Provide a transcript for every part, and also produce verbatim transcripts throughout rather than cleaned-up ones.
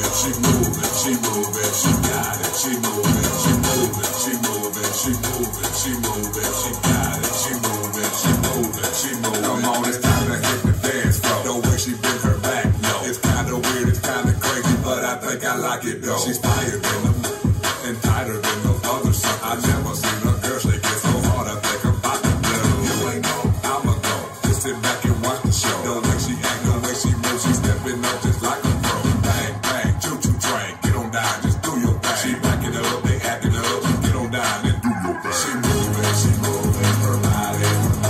she moving, she moving, she got it, she moving, she moving, she moving, she moving, she moving, she got it, she moving, she moving, she moving. Come on, it's time to hit the dance floor. The way she bends her back, no, it's kinda weird, it's kinda crazy, but I think I like it though. She's higher than them and tighter than those other suckers. I never seen a girl shake it so hard, I think I'm about to blow. You ain't know, I'ma go. Just sit back and watch the show. The way she act, the way she moves, she's stepping up just like a pro. Bang, bang, choo-choo train, get on down, just do your thing. She back it up, they hack it up, get on down and do your thing. She moving, she moving, her body,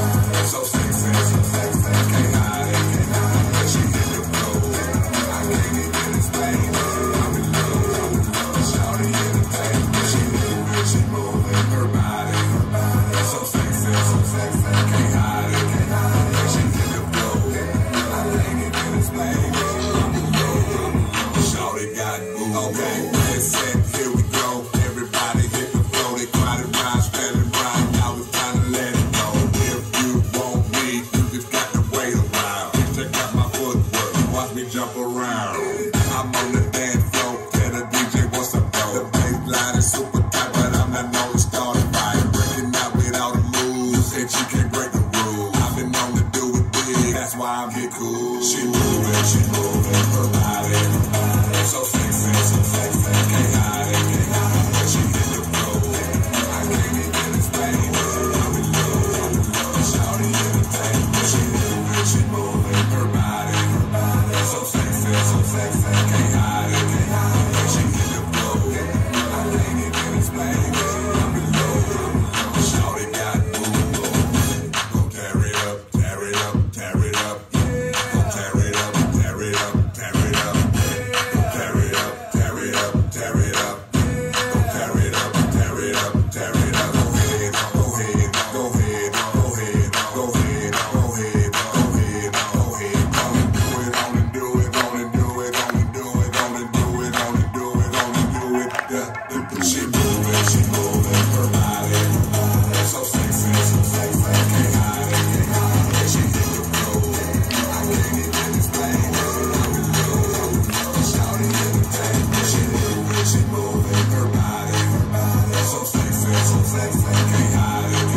so sexy, so sexy, can't hide it, can't hide it. She hit the flow, I can't even explain it. I'm in love, I'm in love, shawty entertain me. She moving, she moving, her body, her body, so sexy, so sexy, can't hide it, can't hide it. She hit the flow, I can't even explain it. I'm in love, I'm in love, shawty got moves. Okay, get set, here we go. Everybody hit the flow, they crowded round, spelling right. Now it's time to let it go. If you want me, you just got to wait a while. Check out my footwork, watch me jump around. I'm on the dance floor, tell the D J what's up, bro. The bass line is super tight, but I'm not known to start a fire. Breaking out with all the moves, and she can't break the rules. I've been known to do it big, that's why I'm here cool. She moving, she moving, her body, her body, so sexy, so sexy, can't hide it, can't hide it. She hit the flow, I can't even explain it. I'm in love, I'm in love, shawty entertain me. She moving, she moving, her body, her body, so sexy, so sexy, can't hide it, can't hide it. She hit the flow, I can't even explain it. I'm in love, I'm in love, shawty got moves. Go tear it up, tear it up, tear it up. Go tear it up, tear it up, tear it up. Go tear it up, tear it up, tear it up. Go tear it up, tear it up, tear it up. Go ahead, go ahead, go ahead, go ahead, go ahead, go ahead, go ahead, go ahead. Only do it, only do it, only do it, only do it, only do it, only do it, only do it. Yeah, she moving, she moving, her body, her body, so sexy, so sexy, can't hide it, can't hide it. She hit the flow, I can't even explain it. I'm in love, I'm in love, shawty entertain me. She moving, she moving, her body, her body, so sexy, so sexy, can't hide it.